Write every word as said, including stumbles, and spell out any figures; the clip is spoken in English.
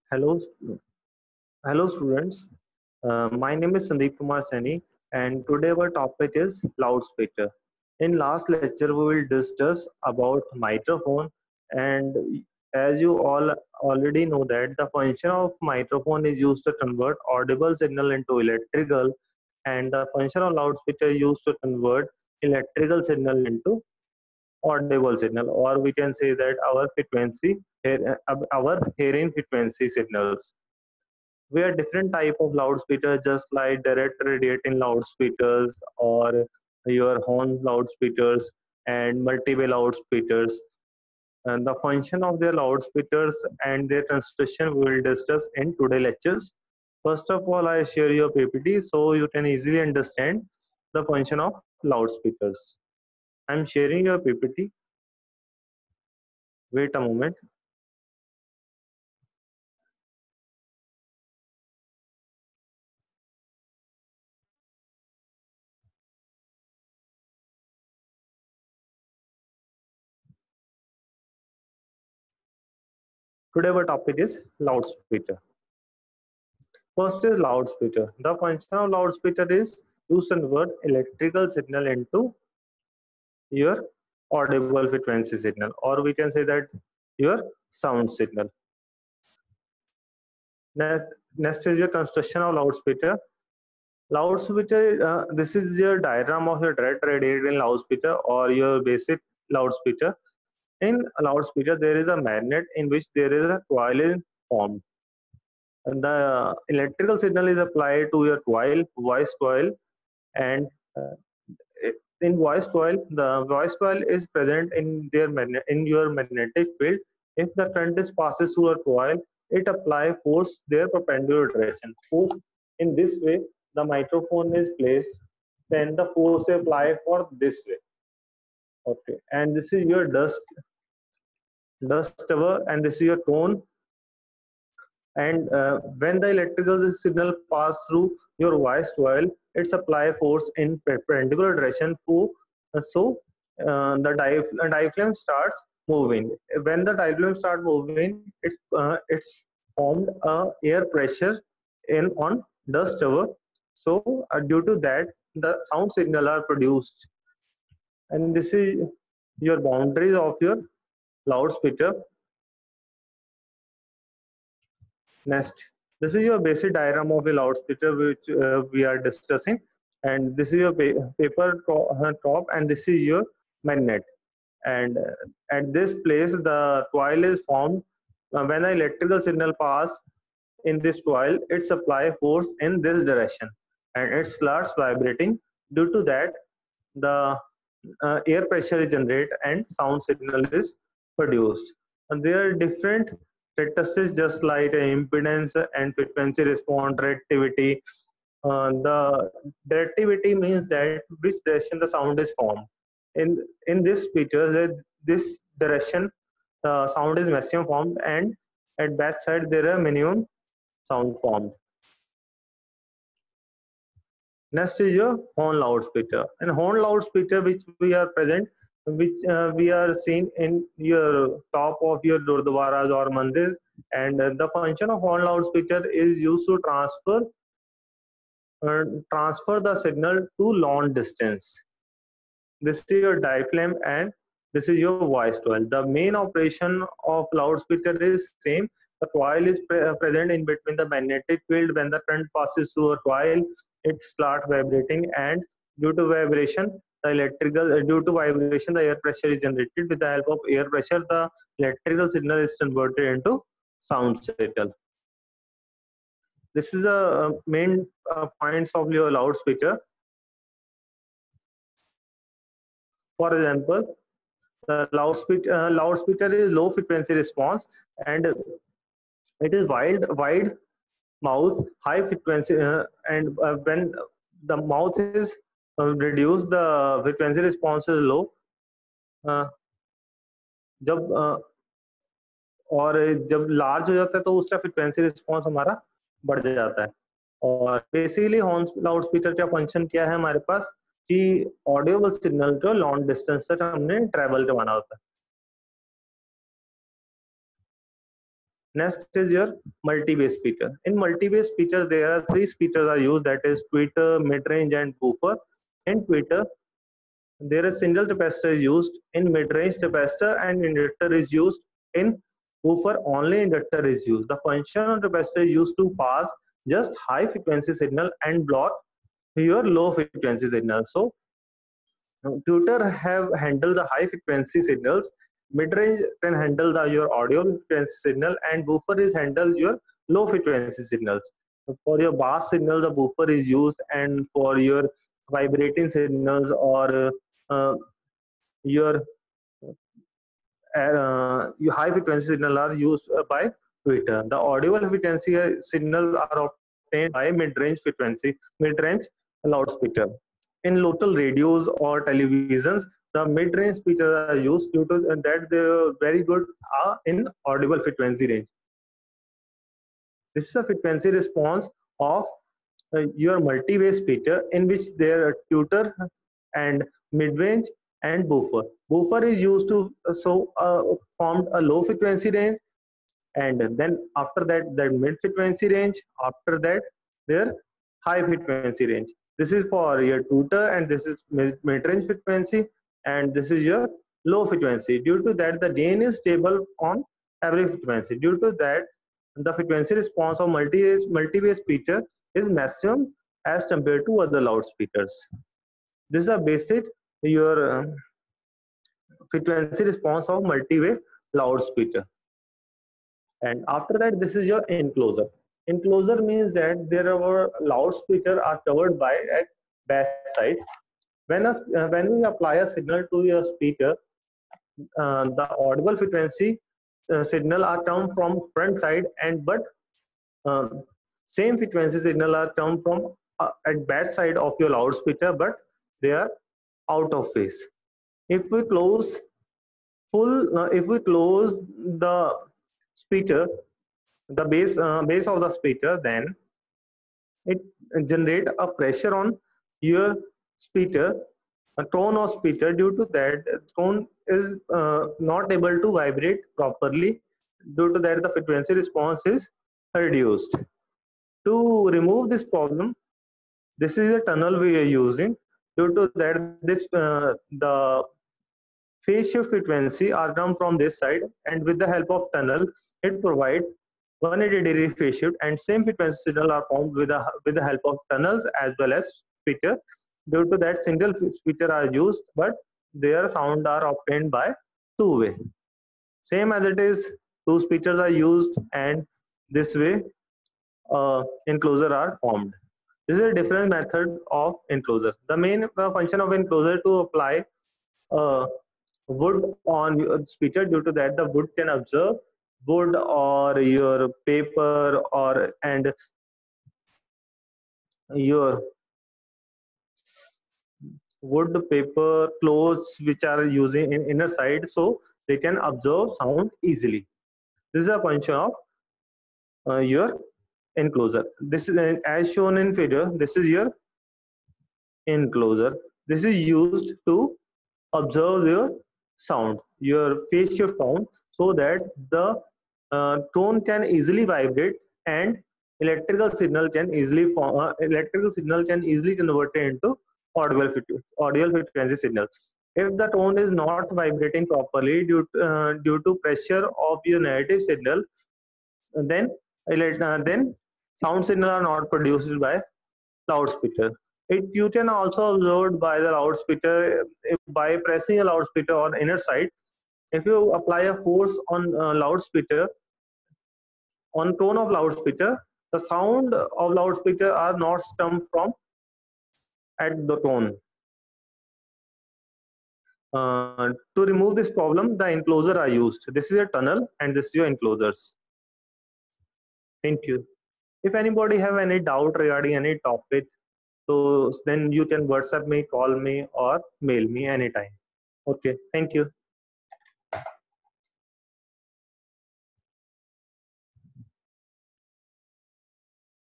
Hello, st- hello students. Uh, my name is Sandeep Kumar Sani, and today our topic is loudspeaker. In last lecture, we will discuss about microphone, and as you all already know that the function of microphone is used to convert audible signal into electrical, and the function of loudspeaker is used to convert electrical signal into audible signal, or we can say that our frequency, our hearing frequency signals. We have different type of loudspeakers, just like direct radiating loudspeakers or your horn loudspeakers and multi-way loudspeakers. And the function of their loudspeakers and their construction we will discuss in today lectures. First of all, I share your P P T so you can easily understand the function of loudspeakers. I'm sharing your P P T. Wait a moment. Today our topic is loudspeaker. First is loudspeaker. The function of loudspeaker is to convert electrical signal into your audible frequency signal, or we can say that your sound signal. Next, next is your construction of loudspeaker. Loudspeaker, uh, this is your diagram of your direct radiating loudspeaker or your basic loudspeaker. In a loudspeaker, there is a magnet in which there is a coil is formed. And the electrical signal is applied to your coil, voice coil, and uh, in voice coil, the voice coil is present in their magnet in your magnetic field. If the current is passes through a coil, it apply force their perpendicular direction. Force in this way, the microphone is placed. Then the force apply for this way. Okay, and this is your dust dust cover, and this is your tone. And uh, when the electrical signal pass through your voice coil, it supply force in perpendicular direction to uh, so uh, the diaph- diaphragm starts moving. When the diaphragm start moving, it's uh, it's formed a air pressure in on dust cover. So uh, due to that, the sound signal are produced, and this is your boundaries of your loudspeaker. Next, this is your basic diagram of a loudspeaker which uh, we are discussing, and this is your pa- paper to- uh, top, and this is your magnet. And uh, at this place, the coil is formed. Uh, when the electrical signal pass in this coil, it supply force in this direction, and it starts vibrating. Due to that, the uh, air pressure is generated and sound signal is produced. And there are different characteristics just like impedance and frequency response, directivity. Uh, the directivity means that which direction the sound is formed. In in this picture, this direction the sound is maximum formed, and at back side there are minimum sound formed. Next is your horn loudspeaker. And horn loudspeaker, which we are present, which uh, we are seen in your top of your gurdwaras or mandirs. And uh, the function of horn loudspeaker is used to transfer uh, transfer the signal to long distance. This is your diaphragm, and this is your voice coil. The main operation of loudspeaker is same. The coil is pre present in between the magnetic field. When the current passes through a coil, it start vibrating, and due to vibration, the electrical uh, due to vibration, the air pressure is generated. With the help of air pressure, the electrical signal is converted into sound signal. This is a main uh, points of your loudspeaker. For example, the loudspeaker uh, loudspeaker is low frequency response, and it is wide wide mouth high frequency, uh, and uh, when the mouth is uh, reduced, the frequency response is low. uh, जब uh, और जब large हो जाता है तो उसका frequency response हमारा बढ़ जाता है. और बेसिकली हॉर्न लाउड स्पीकर का फंक्शन क्या है हमारे पास कि ऑडियोबल सिग्नल को लॉन्ग डिस्टेंस तक हमने ट्रेवल करवाना होता है. Next is your multi-way speaker. In multi-way speaker, there are three speakers are used, that is tweeter, mid-range, and woofer. In tweeter, there is single capacitor is used. In mid-range, capacitor and inductor is used. In woofer, only inductor is used. The function of capacitor is used to pass just high frequency signal and block your low frequency signal. So tweeter have handle the high frequency signals, mid-range can handle the your audio frequency signal, and woofer is handle your low frequency signals. For your bass signal, the woofer is used, and for your vibrating signals or uh, your uh, your high frequency signal are used by tweeter. The audible frequency signal are obtained by mid-range frequency, mid-range loudspeaker. In local radios or televisions, the mid-range speakers are used due to that they are very good uh, in audible frequency range. This is a frequency response of uh, your multi-way speaker, in which there are tweeter and mid-range and woofer. Woofer is used to uh, so uh, formed a low frequency range, and then after that the mid frequency range, after that their high frequency range. This is for your tweeter, and this is mid-range frequency, and this is your low frequency. Due to that, the gain is stable on every frequency. Due to that, the frequency response of multi multi-way speaker is maximum as compared to other loudspeakers. This is a basic your uh, frequency response of multi-way loudspeaker. And after that, this is your enclosure. Enclosure means that there are loudspeaker are covered by at bass side. When a, uh, when we apply a signal to your speaker, uh, the audible frequency uh, signal are come from front side, and but uh, same frequency signal are come from uh, at back side of your loudspeaker, but they are out of phase. If we close full, uh, if we close the speaker, the base uh, base of the speaker, then it generate a pressure on your speaker, a tone of speaker. Due to that, tone is uh, not able to vibrate properly. Due to that, the frequency response is reduced. To remove this problem, this is a tunnel we are using. Due to that, this uh, the phase shift frequency are come from this side, and with the help of tunnel, it provide one hundred eighty degree phase shift, and same frequency signal are formed with the with the help of tunnels as well as speaker. Due to that, single speaker are used, but their sound are obtained by two way. Same as it is, two speakers are used, and this way uh, enclosure are formed. This is a different method of enclosure. The main uh, function of enclosure to apply uh, wood on your speaker. Due to that, the wood can absorb wood or your paper or and your wood, paper, clothes which are using in inner side, so they can absorb sound easily. This is a function of uh, your enclosure. This is uh, as shown in figure. This is your enclosure. This is used to observe your sound, your phase shift sound, so that the uh, tone can easily vibrate and electrical signal can easily form, uh, electrical signal can easily convert it into audible audible frequency signals. If the tone is not vibrating properly due to, uh, due to pressure of your negative signal, then uh, then sound signal are not produced by loudspeaker. It you can also observe by the loudspeaker if by pressing a loudspeaker on inner side. If you apply a force on uh, loudspeaker, on tone of loudspeaker, the sound of loudspeaker are not stem from at the tone. Uh, to remove this problem, the enclosure are used. This is a tunnel, and this is your enclosures. Thank you. If anybody have any doubt regarding any topic, so then you can WhatsApp me, call me, or mail me anytime. Okay, thank you.